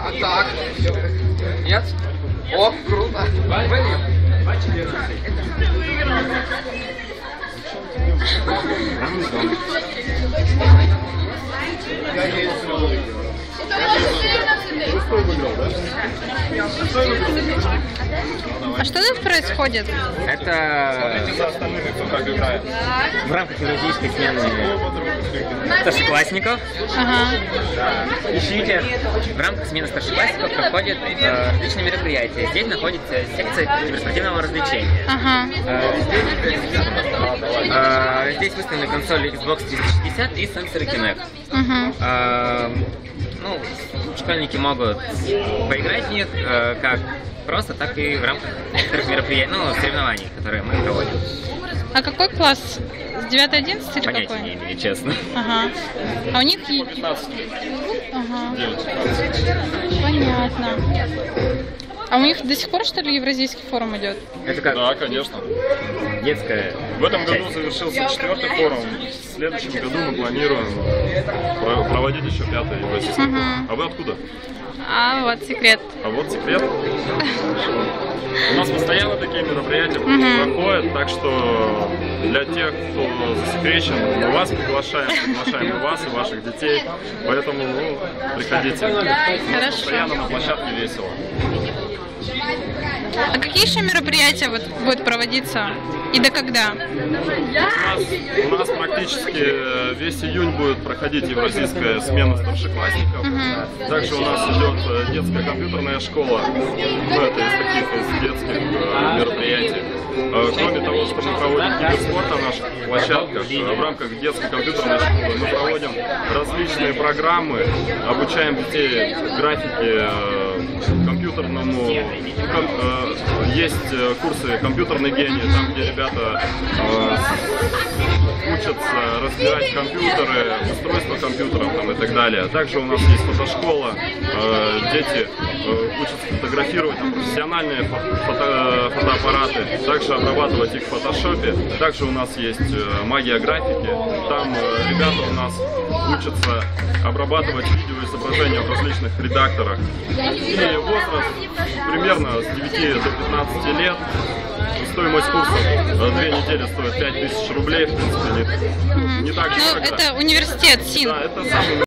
А так? Нет? О, круто. А что тут происходит? Это в рамках евразийской смены старшеклассников. Ага. Ищите. В рамках смены старшеклассников проходят различные мероприятия. Здесь находится секция киберспортивного развлечения. Ага. Здесь выставлены консоли Xbox 360 и сенсоры Kinect. Ну, школьники могут поиграть в них как просто, так и в рамках некоторых мероприятий, ну, соревнований, которые мы проводим. А какой класс? С 9-11 или Понятия какой? не имею, честно. Ага. А у них... Ага. Понятно. А у них до сих пор, что ли, Евразийский форум идет? Это как? Да, конечно. Детская. В этом году завершился 4-й форум. В следующем году мы планируем проводить еще 5-й евразийский форум. А вы откуда? А вот секрет. А вот секрет. У нас постоянно такие мероприятия проходят, так что для тех, кто засекречен, мы вас приглашаем и вас, и ваших детей. Поэтому, ну, приходите. Хорошо. Постоянно на площадке весело. А какие еще мероприятия вот будут проводиться? И до когда? У нас практически весь июнь будет проходить евразийская смена старшеклассников. Также у нас идет детская компьютерная школа. Ну, это из таких детских мероприятий. Кроме того, что мы проводим киберспорт на наших площадках, в рамках детской компьютерной школы мы проводим различные программы, обучаем детей графике, компьютерному. Есть курсы «Компьютерный гений», там, где ребята учатся разбирать компьютеры, устройства компьютеров там, и так далее. Также у нас есть фотошкола, дети учатся фотографировать профессиональные фотоаппараты, также обрабатывать их в фотошопе. Также у нас есть магия графики, там ребята у нас учатся обрабатывать видеоизображения в различных редакторах. И возраст примерно с 9 до 15 лет. Стоимость курса 2 недели стоит 5000 рублей, в принципе, не так дорого. Ну, это университет СИН. Да, это самый